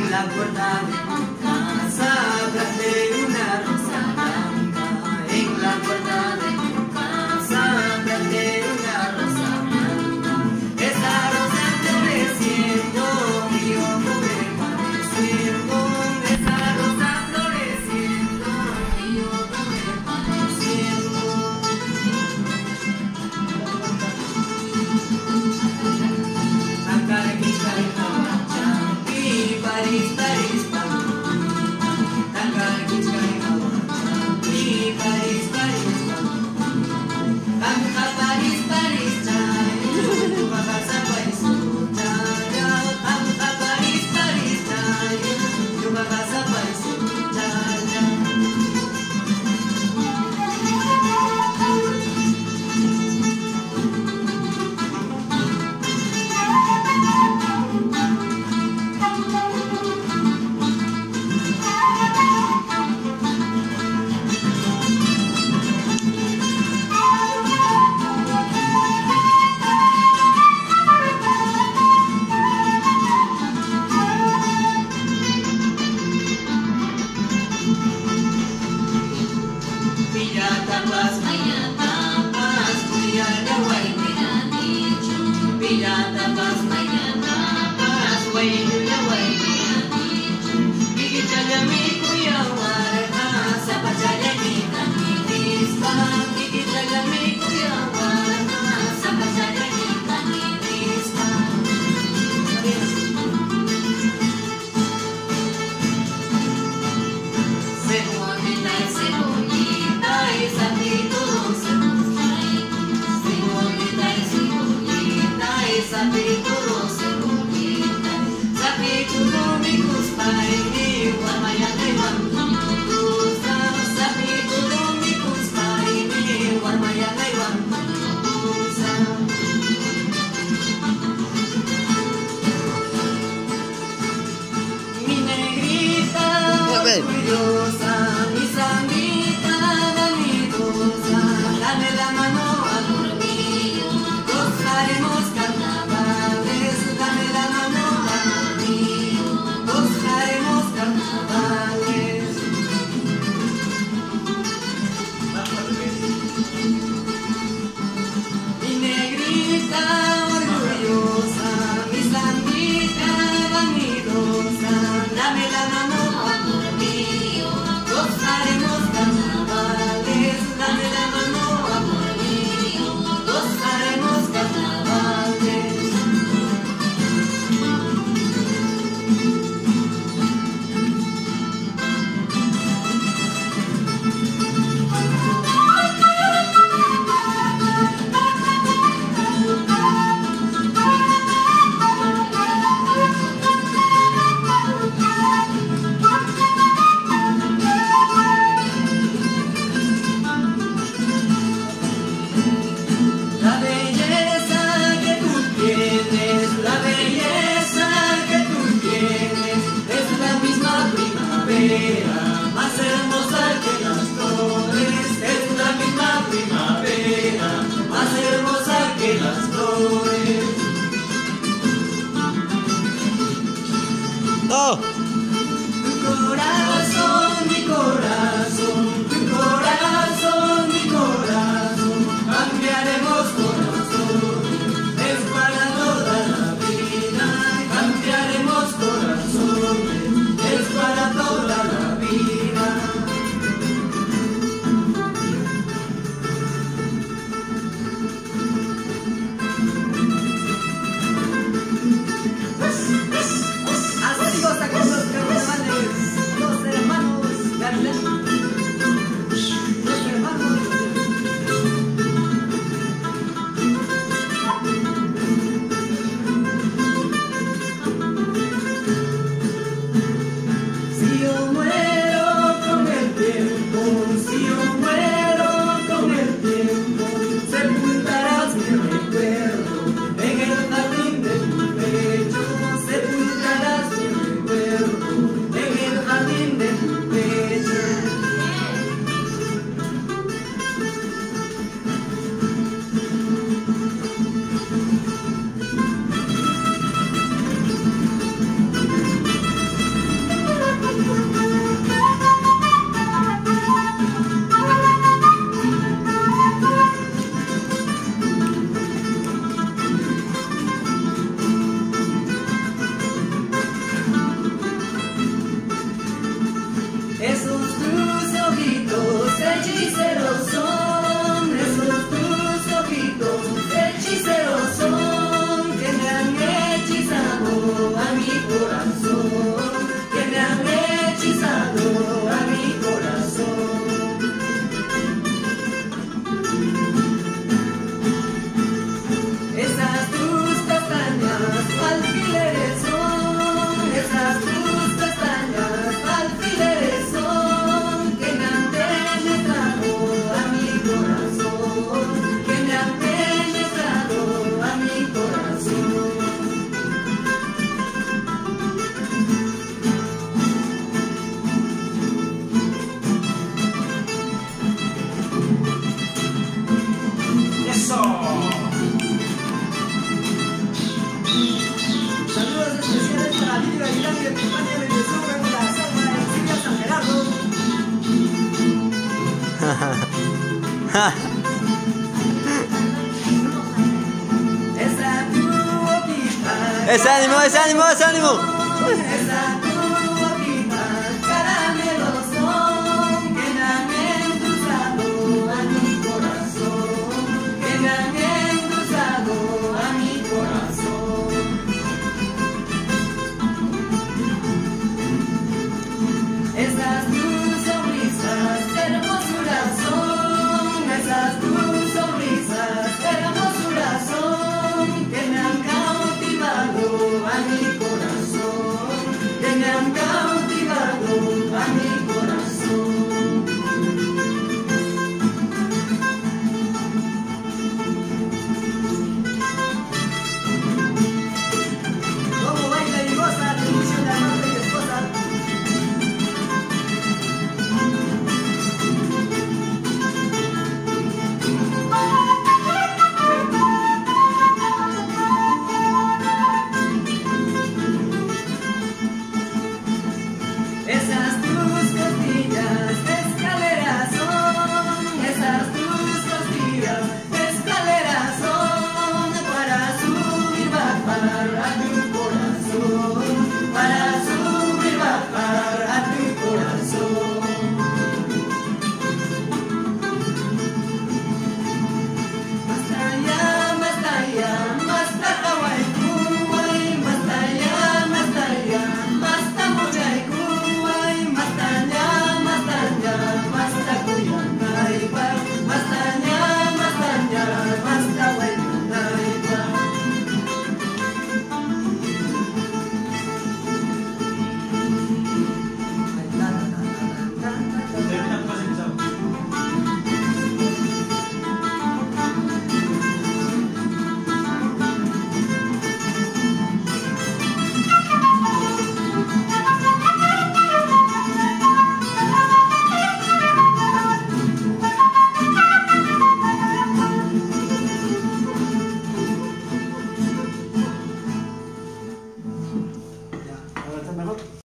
en la puerta de tu casa planté una rosa blanca. En la puerta de tu casa planté una rosa blanca. Esa rosa floreciendo y yo pobre padeciendo. Esa rosa floreciendo y yo pobre padeciendo. París, París, mi sanguita vanidosa, dame la mano a dormir, gozaremos carnavales, dame la mano a dormir, gozaremos carnavales. Mi negrita orgullosa, mi sanguita vanidosa, dame la mano a dormir, gozaremos carnavales, dame la mano a dormir, gozaremos carnavales. Más hermosa que las flores, es la misma primavera, más hermosa que las flores. ¡Oh! Tu corazón, mi corazón, tu corazón, mi corazón, cambiaremos corazón, es para toda la vida, cambiaremos corazón, es para toda la vida. Así goza con Mañana me suben la selva en Silla San Gerardo. ¡Ese ánimo, ese ánimo, ese ánimo!